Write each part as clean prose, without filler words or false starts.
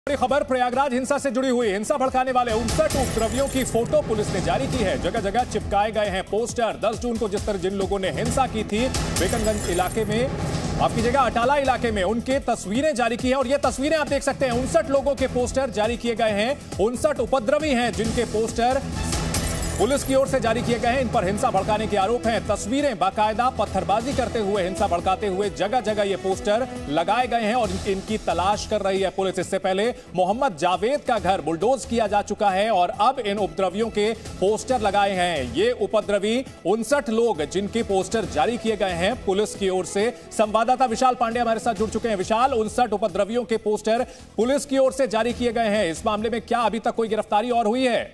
बड़ी खबर प्रयागराज हिंसा से जुड़ी हुई। हिंसा भड़काने वाले 59 उपद्रवियों की फोटो पुलिस ने जारी की है। जगह जगह चिपकाए गए हैं पोस्टर। 10 जून को जिस तरह जिन लोगों ने हिंसा की थी बेकनगंज इलाके में, आपकी जगह अटाला इलाके में, उनके तस्वीरें जारी की हैं और ये तस्वीरें आप देख सकते हैं। 59 लोगों के पोस्टर जारी किए गए हैं। 59 उपद्रवी हैं जिनके पोस्टर पुलिस की ओर से जारी किए गए हैं। इन पर हिंसा भड़काने के आरोप हैं। तस्वीरें बाकायदा पत्थरबाजी करते हुए, हिंसा भड़काते हुए जगह जगह ये पोस्टर लगाए गए हैं और इनकी तलाश कर रही है पुलिस। इससे पहले मोहम्मद जावेद का घर बुलडोज किया जा चुका है और अब इन उपद्रवियों के पोस्टर लगाए हैं। ये उपद्रवी 59 लोग जिनके पोस्टर जारी किए गए हैं पुलिस की ओर से। संवाददाता विशाल पांडे हमारे साथ जुड़ चुके हैं। विशाल, 59 उपद्रवियों के पोस्टर पुलिस की ओर से जारी किए गए हैं। इस मामले में क्या अभी तक कोई गिरफ्तारी और हुई है?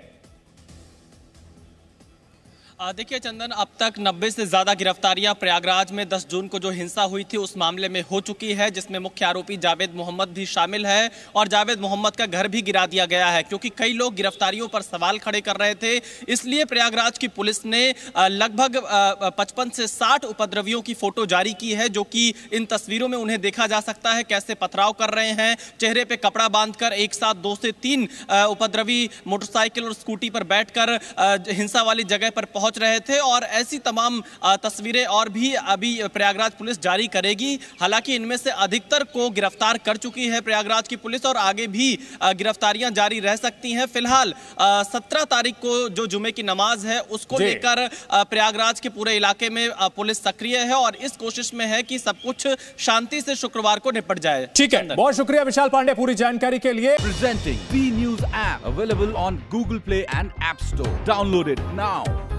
देखिए चंदन, अब तक 90 से ज्यादा गिरफ्तारियां प्रयागराज में 10 जून को जो हिंसा हुई थी उस मामले में हो चुकी है, जिसमें मुख्य आरोपी जावेद मोहम्मद भी शामिल है और जावेद मोहम्मद का घर भी गिरा दिया गया है क्योंकि कई लोग गिरफ्तारियों पर सवाल खड़े कर रहे थे। इसलिए प्रयागराज की पुलिस ने लगभग 55 से 60 उपद्रवियों की फोटो जारी की है, जो कि इन तस्वीरों में उन्हें देखा जा सकता है कैसे पथराव कर रहे हैं। चेहरे पे कपड़ा बांधकर एक साथ 2 से 3 उपद्रवी मोटरसाइकिल और स्कूटी पर बैठकर हिंसा वाली जगह पर पहुंच रहे थे और ऐसी तमाम तस्वीरें और भी अभी प्रयागराज पुलिस जारी करेगी। हालांकि इनमें से अधिकतर को गिरफ्तार कर चुकी है प्रयागराज की पुलिस और आगे भी गिरफ्तारियां जारी रह सकती हैं। फिलहाल 17 तारीख को जो जुमे की नमाज है उसको लेकर प्रयागराज के पूरे इलाके में पुलिस सक्रिय है और इस कोशिश में है कि सब कुछ शांति से शुक्रवार को निपट जाए। ठीक है, बहुत शुक्रिया विशाल पांडे पूरी जानकारी के लिए। Presenting B News app available on Google Play and App Store. Download it now.